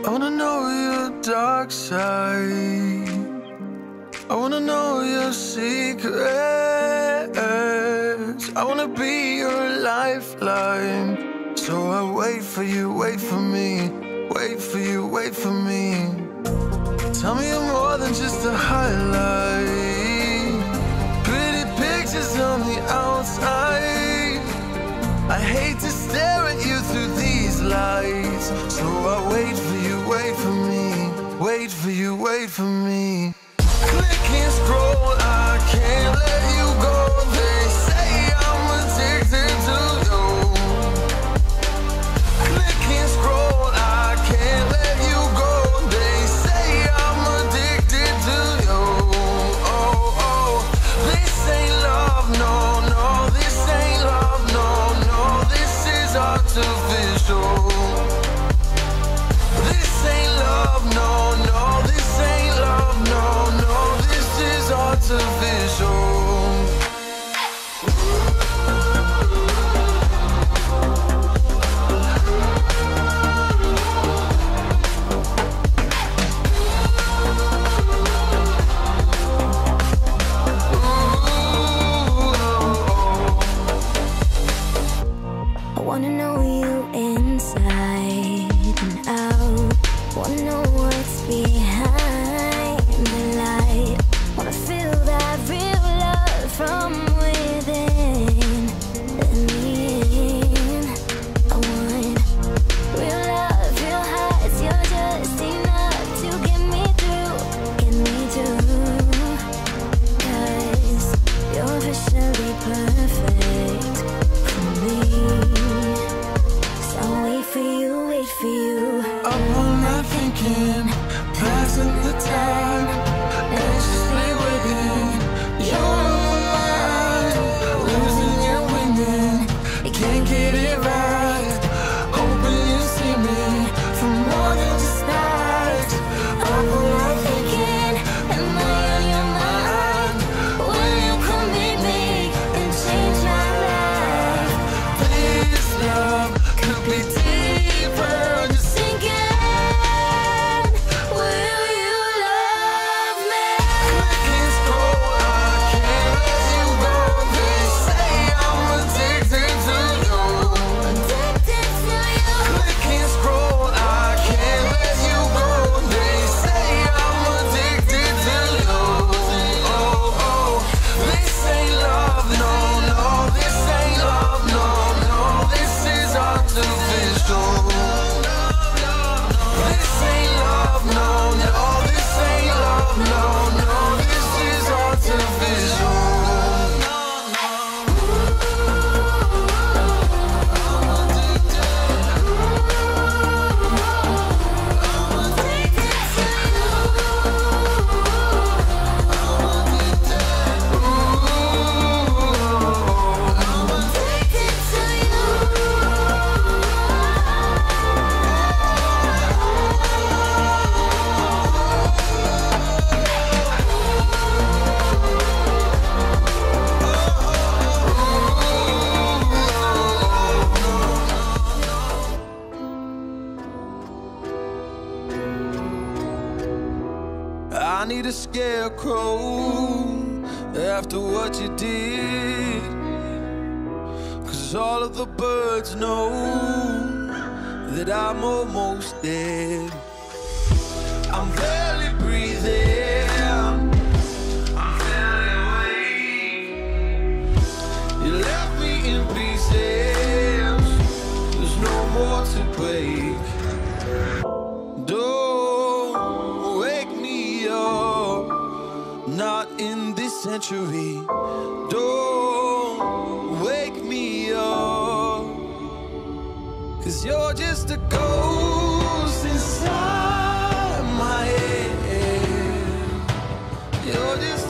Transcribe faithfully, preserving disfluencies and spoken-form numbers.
I wanna know your dark side. I wanna know your secrets. I wanna be your lifeline. So I wait for you, wait for me. Wait for you, wait for me. Tell me you're more than just a highlight. Pretty pictures on the outside. I hate to stare at you through these lights. So I wait for you, wait for me. Wait for you, wait for me. Click and scroll, I can't let you go. They say I'm addicted to you. Click and scroll, I can't let you go. They say I'm addicted to you. Oh, oh, this ain't love, no, no. This ain't love, no, no. This is artificial. This ain't love, no, no. This ain't love, no, no. This is artificial. I wanna know you inside and out. Wanna know what's behind the light. Wanna feel that real love from within. Let me in. I want real love, real hearts. You're just enough to get me through, get me through. Cause you're officially perfect for me. So wait for you, wait for you. Up all night thinking, passing the time, anxiously waiting. You're on my mind, losing and winning. You can't get it right. Hoping you see me for more than just that. Up all night thinking, am I on your mind? Will you come meet me and change my life? This love could be deeper. Just Thinking, will you love me? click and scroll, I can't let you go. They say I'm addicted to you. Addicted to you. Click and scroll, I can't let you go. They say I'm addicted to you. Oh, oh, this ain't love, no, no. This ain't love, no, no. This is artificial. This ain't love, no, no. This ain't love, no, no. This is artificial. I need a scarecrow after what you did. Cause all of the birds know that I'm almost dead. I'm barely breathing, I'm barely awake. You left me in pieces, there's no more to break. Don't wake me up, not in this century. Don't wake me up, cause you're just a ghost inside my head. You're just